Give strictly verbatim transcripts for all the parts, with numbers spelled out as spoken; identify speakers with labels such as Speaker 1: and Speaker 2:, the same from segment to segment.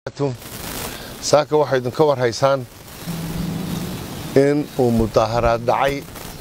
Speaker 1: saaka waxay idin ka war haysaan in uu mudaharaad dhacay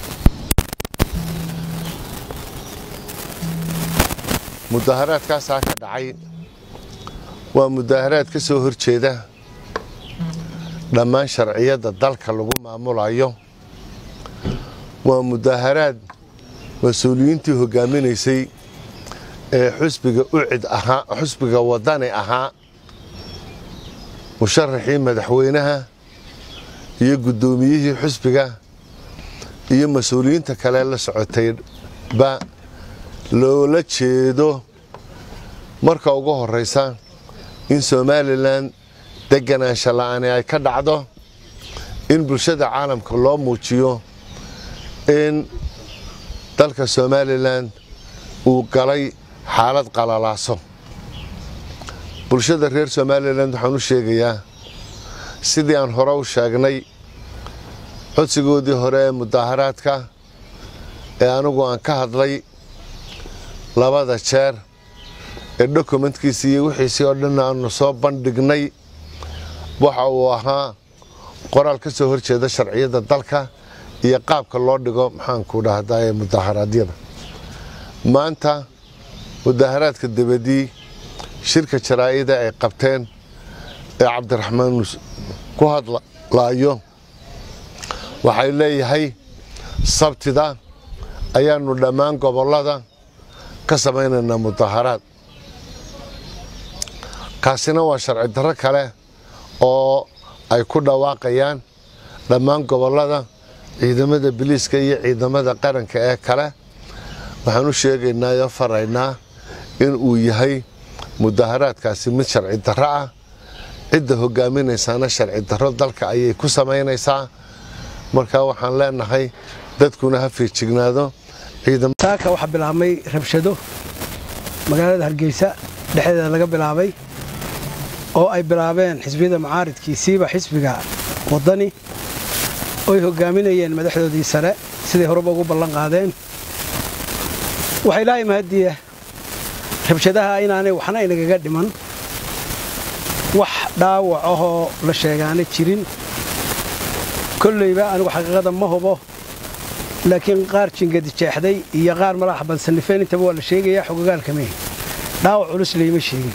Speaker 1: mudaharaadka saaka dhacay waa mudaharaad ka soo horjeeda dhammaan sharciyada dalka lagu maamulayo waa mudaharaad mas'uuliyiintii hogaaminaysay ee xusbiga ucid ahaa xusbiga wadani ahaa musharaxii madaxweynaha iyo gudoomiyihii xusbiga iyo mas'uuliyiinta kale la socotay ba loola jeedo marka ugu horeysa in Somaliland deganaansho la'aan ay ka dhacdo in bulshada caalamka loo muujiyo in dalka Somaliland uu galay xaalad qalalaaso bulshada reer Somaliland waxaan u sheegayaa sidii aan hore u sheegnay codsigoodii hore ee mudaharaadka ee anigu aan ka hadlay labada jeer ee documentkiisa iyo wixiisii oo dhan aan soo bandhignay waxa uu ahaa qoraal ka soo horjeeda sharciyada dalka iyo qaabka loo dhigo maxaan ku dhahdaa mudaharaadyada maanta mudaharaadka dibadii shirka jaraa'ida ay qabteen ee Cabdiraxmaan ku hadlaayo waxay leeyahay sabtida ayaanu dhammaan gobolada ka sameynayna mudaharaad kaasina waa sharci darro kale oo ay ku dhawaaqayaan dhammaan gobolada ciidamada biliiska iyo ciidamada qaranka ee kale waxaan u sheegaynaa iyo faraynaa in uu yahay mudaharaadkaasi mid sharci darro ah cidda hogaaminaysana sharci darro dalka ayay ku sameynaysaa marka waxaan leenahay dadkuna ha feejignaado
Speaker 2: ciidamada waxa bilaabmay rabshado magaalada Hargeysa dhexdeeda laga bilaabay oo ay bilaabeen xisbiyada mucaaradkiisiiba xisbiga wadani oo hogaaminayeen madaxdoodii sare sidii horeba ugu ballan qaadeen waxay ilaahay mahadiya rabshadaha inaanay waxna inaga dhiman wax dhaawac ah la sheegaana jirin kullayba anigu xaqiiqada ma hubo laakiin qaar jingadi jeexday iyo qaar madax bansanifeen inta waa la sheegaya xogagaalka mee dhaawac culus leeyma sheegin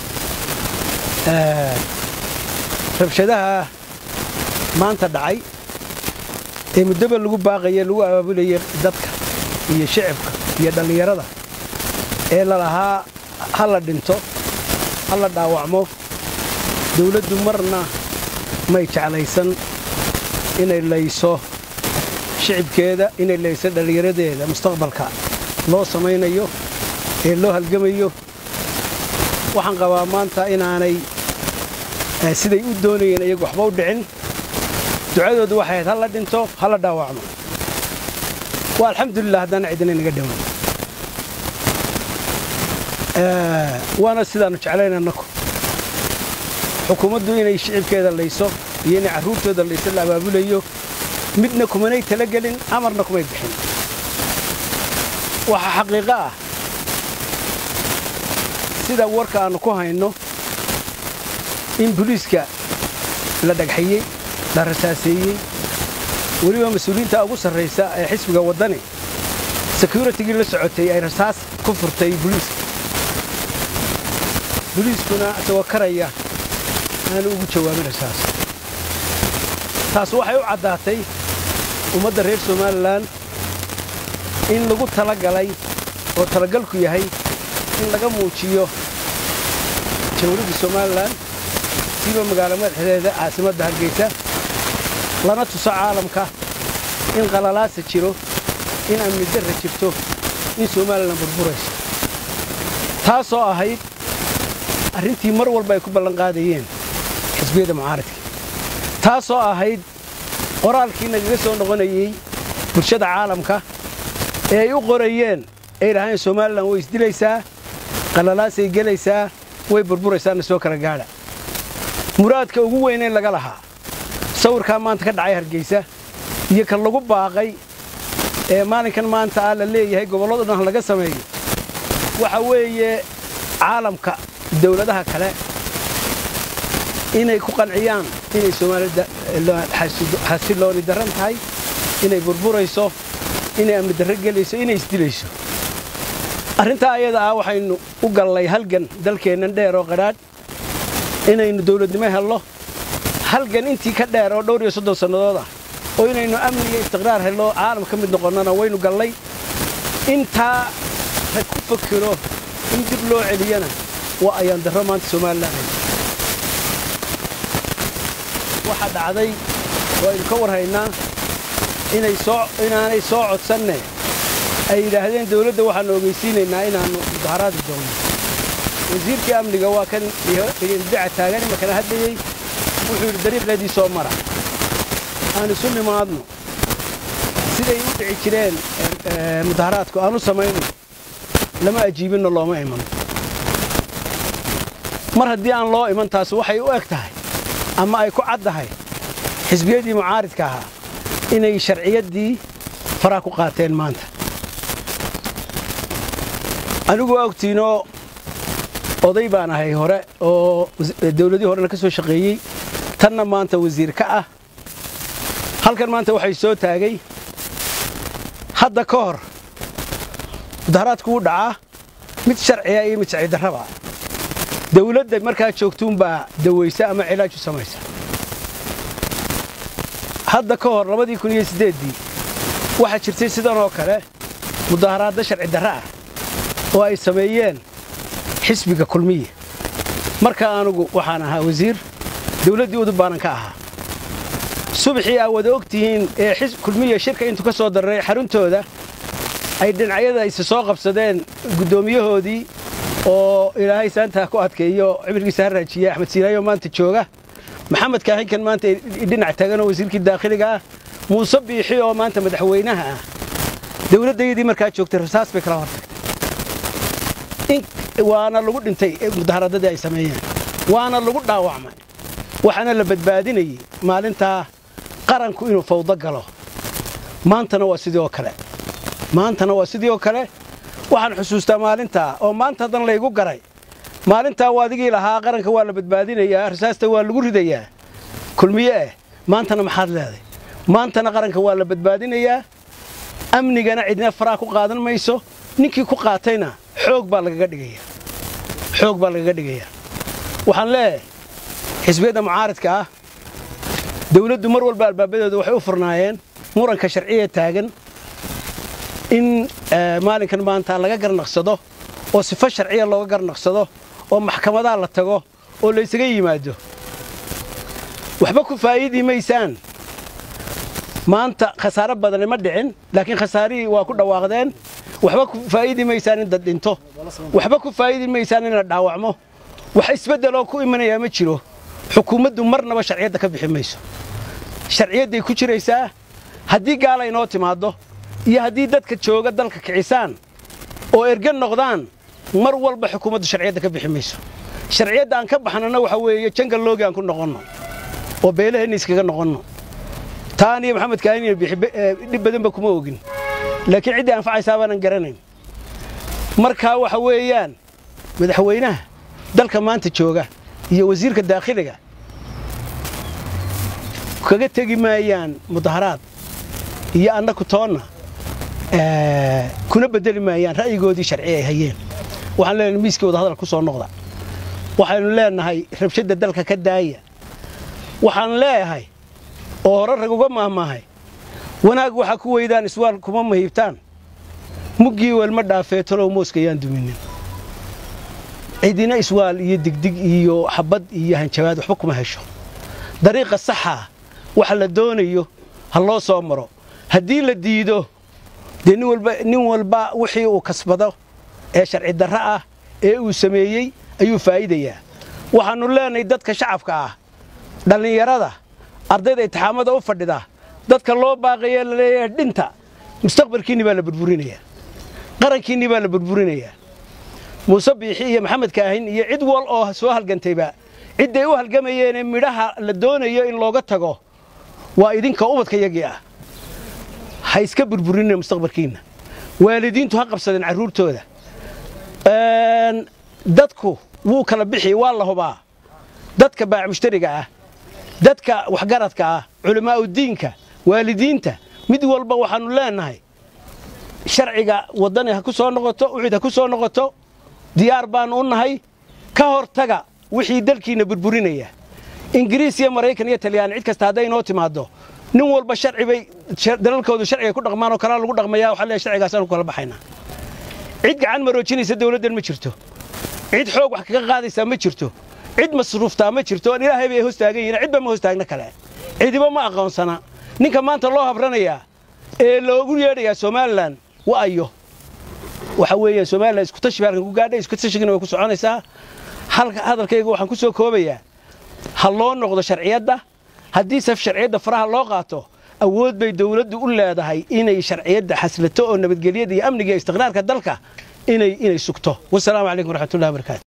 Speaker 2: ee rabshadaha maanta dhacay ee muddo lagu baaqayay lagu abaabulay dadka iyo shacabka iyo dhalinyarada ee la lahaa hal dhinto hal dhaawacmo dawladdu marna may jeclaysan inay layso shacabkeeda inay layso dhalinyaradeeda mustaqbalka loo sameeyo ee loo halgamayo waxaan qabaa maanta inaanay siday u doonayeen iyagu waxba u dhicin ducadoodu waxay hal dhinto hal dhaawacmo waa alxamdulillah hadana cidina inaga dhiman ee waana sidaan jecelaynaa xukuumaddu inay shacabkeeda layso iyo inay caruurtooda layso la abaabulayo midna kumanay tala galin amarna kumay bixin waxa xaqiiqo ah sida warka aan ku hayno in booliiska la dhagxiyay la rasaaseeyay waliba mas'uuliyiinta ugu sarreysa ee xisbiga wadani security la socotay ay rasaas ku furtay booliiska booliiskuna tawakaraya aan ugu jawaabin rasaas taas waxay u cadaatay ummadda reer Somaliland in lagu tala galay oo talagalku yahay in laga muujiyo jawrada Somaliland siba magaalada madaxdeeda caasimadda Hargeysa lana tuso caalamka in qalalaas jiro in amni darro jirto in Somaliland burburayso taasoo ahayd arrintii mar walba ay ku ballan qaadayeen xisbiyada mucaaradka taasoo ahayd qoraalkii naga soo noqonayay bulshada caalamka ee ay u qorayeen ay raaheen Somaliland way isdilaysaa qalalaas ay galaysaa way burburaysaa soo kala gaadha muraadka ugu weyn ee laga lahaa sawirka maanta ka dhacay Hargeysa iyo kan lagu baaqay ee maalinkan maanta la leeyahay gobolada dhan laga sameeyo waxa weeye caalamka dawladaha kale inay ku qanciyaan inay Soomaalida xasilooni daran tahay inay burburayso inay amni darro gelayso inay isdilayso arrinta ayada ah waxaynu u galnay halgan dalkeenan dheer oo qaraad inaynu dawladnimo helno halgan intii ka dheer oo dhowr iyo soddon sannadood ah oo inaynu amni iyo istiqraar helno caalam ka mid noqonnana waynu galnay intaa ha ku fakiro in dib loo celiyana waa ayaan darro maanta Soomaaliland waxa dhacday waynu ka warhaynaa inay soo inaanay soo codsanne ay yiraahdeen dawladda waxaan ogeysiinaynaa inaanu mudaharaadi doono wasiirkii amniga waa kan dhibac taagan markana hadlayay wuxuu yiri dariiqeedii soo mara aan isu nimaadno siday u dhici jireen mudaharaadku aanu samayno lama ajiibino looma iman mar haddii aan loo iman taas waxay u eg tahay ama ay ku caddahay xisbiyadii mucaaridka ahaa inay sharciyaddii faraa ku qaateen maanta anigu ogtiino oday baan ahay hore oo dawladii horena ka soo shaqeeyey tanna maanta wasiir ka ah halkan maanta waxay soo taagay hadda ka hor mudaharaadku u dhacaa mid sharciya iyo mid sharci darraba dawladda markaa joogtuunbaa dawaysa ama cilaaj u samaysa hadda ka hor labadii kun iyo siddeedii waxaa jirtay sidan oo kale mudaharaadda sharci darro ah oo ay sameeyeen xisbiga kulmiye marka anigu waxaan ahaa wasiir dawladdii udub baanan ka ahaa subaxii aa wada ogtihiin ee xisb kulmiye shirka intuu ka soo daray xaruntooda ay dhinacyada isa soo qabsadeen guddoomiyahoodii oo ilaahay saanta ku adkeeyo cibrigiisa haraajiye Axmed Siiraayo maanta jooga maxamed kaahinkan maanta dhinac taagan oo wasiirkii daaqiliga ah Muuse Biixi oo maanta madaxweynaha ah dawladdeedii markaa joogtay rasaas bay kala hortagtay in waana lagu dhintay mudaharaadadii ay sameeyeen waana lagu dhaawacmay waxaana la badbaadinayay maalinta qaranku inuu fawdo galo maantana waa sidoo kale maantana waa sidoo kale waxaan xusuustaa maalinta oo maanta hadan la igu garay maalinta waadigii lahaa qaranka waa la badbaadinayaa rasaasta waa lagu ridayaa kulmiye maantana maxaad leedahay maantana qaranka waa la badbaadinayaa amnigana cidna faraa ku qaadan mayso ninkii ku qaatayna xoog baa lagaga dhigayaa xoog baa lagaga dhigayaa waxaan leeyahay xisbiyada mucaaridka ah dawladdu mar walba albaabadooda waxay u furnaayeen muranka sharciga taagan in maalinkan maanta laga garnaqsado oo sifo sharciya looga garnaqsado oo maxkamadaha la tago oo la isaga yimaado waxba ku faa'iidi maysaan maanta khasaare badan ma dhicin laakiin khasaarihii waa ku dhawaaqdeen waxba ku faa'iidi maysaan in dad dhinto waxba ku faa'iidi maysaan in la dhaawacmo wax isbedelo ku imanaya ma jiro xukuumaddu marnaba sharciyada ka bixi mayso sharciyaday ku jiraysaa haddii gaal ay noo timaado iyo haddii dadka jooga dalka kicisaan oo ergan noqdaan mar walba xukuumaddu sharciyada ka bixi mayso sharciyada aan ka baxnana waxa weeye jangal loogi aan ku noqonno oo beelaheena iskaga noqonno taan iyo maxamed kaahin iyo dhib badanba kuma ogin laakiin cidii anfacaysaa baanan garanayn markaa waxa weeyaan madaxweynaha dalka maanta jooga iyo wasiirka daaqiliga kaga tagi maayaan mudaharaad iyo annagu toonna kuna bedeli maayaan ra'yigoodii sharci ay hayeen waxaan leenahay miiskii wada hadal ku soo noqda waxaanu leenahay rabshada dalka ka daaya waxaan leeyahay oo hore rag uga maahmaahay wanaag waxa ku weydaan iswaal kuma mahibtaan muggii walma dhaafee talow mooska yaan duminin cidina iswaal iyo digdig iyo xabad iyo hanjabaad waxba kuma hesho dariiqa saxa waxa la doonayo ha loo soo maro haddii la diido dee nin walba nin walba wixii uu kasbado ee sharci darro ah ee uu sameeyey ayuu faa'iidayaa waxaanu leenahay dadka shacabka ah dhalinyarada ardayda imtixaamada u fadhida dadka loo baaqayo la leeyahay dhinta mustaqbalkiini baa la burburinayaa qarankiini baa la burburinayaa Muuse Biixi iyo Maxamed Kaahin iyo cid wal oo soo halgantayba ciday u halgamayeen midhaha la doonayo in looga tago waa idinka ubadka yagii ah ha iska burburinay mustaqbalkiina waalidiintu ha qabsadeen caruurtooda een dadku wuu kala bixi waa la hubaa dadka baac mushtariga ah dadka waxgaradka ah culamaa diinka waalidiinta mid walba waxaanu leenahay sharciga wadani ha ku soo noqoto wixii ha ku soo noqoto diyaar baan u nahay ka hortaga wixii dalkiina burburinaya ingiriis iyo mareykan iyo taliyaan cid kasta haday inoo timaado nin walba sharci bay dalalkoodu sharciga ku dhaqmaan oo kala lagu dhaqmayaa waxa la sharcigaas aan ku kala baxayna cid gacan maroojinaysa dawladdan ma jirto cid xoog wax kaga qaadaysa ma jirto cid masruufta ma jirto ilaahay bay hoostaagan yihiin cid ba ma hoostaagna kale cidiba ma aqoonsana ninka maanta loo habranaya ee loogu yeedhaya Soomaaliland waa ayo waxa weeye Soomaaliland isku tashi baan ku gaadhay isku tashigina way ku soconaysaa halka hadalkayga waxaan ku soo koobayaa hal loo noqdo sharciyada haddii saf sharciyada faraha loo qaato awood bay dawladdu u leedahay inay sharciyada xaslato oo nabadgelyada iyo amniga iyo istiqraarka dalka inay inay sugto wassalaamu calaykum waraxmatullaahi wabarakaatuh